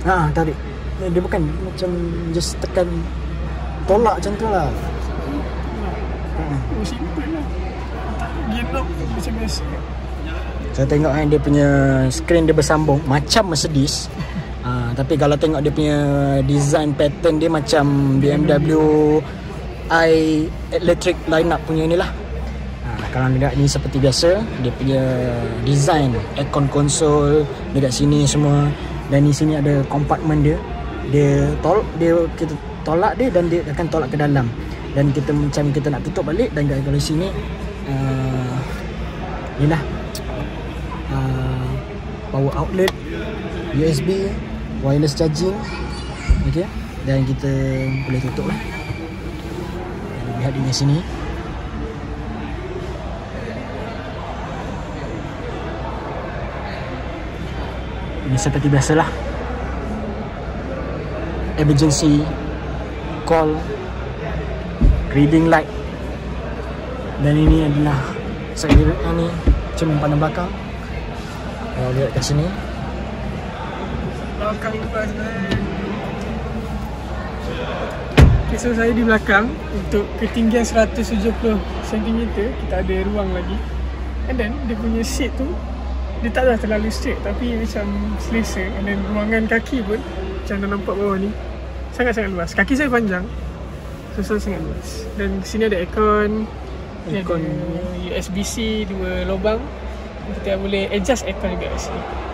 Tarik. Dia bukan macam just tekan tolak macam tu lah. Simple lah. Gearlock macam biasa. Saya tengok kan dia punya skrin dia bersambung macam Mercedes. Tapi kalau tengok dia punya design pattern dia macam BMW i electric lineup punya ni lah. Kalau dekat ni seperti biasa, dia punya design aircon console dekat sini semua, dan di sini ada compartment dia. Kita tolak dia dan dia akan tolak ke dalam, dan kita macam kita nak tutup balik. Dan kalau sini inilah power outlet, USB, wireless charging. Okey, dan kita boleh tutup lah. Lihat di sini. Ini seperti biasalah, emergency call, reading light. Dan ini adalah side mirror ni, cermin pandang belakang. Kalau lihat kat sini, belakang lepas okay, so saya di belakang. Untuk ketinggian 170 cm kita ada ruang lagi. And then dia punya seat tu, dia tak dah terlalu straight, tapi macam selesa. And then ruangan kaki pun, macam dah nampak bawah ni, sangat-sangat luas. Kaki saya panjang, so sangat luas. Dan sini ada aircon. Ada USB-C 2 lubang. Kita boleh adjust aircon juga kat sini.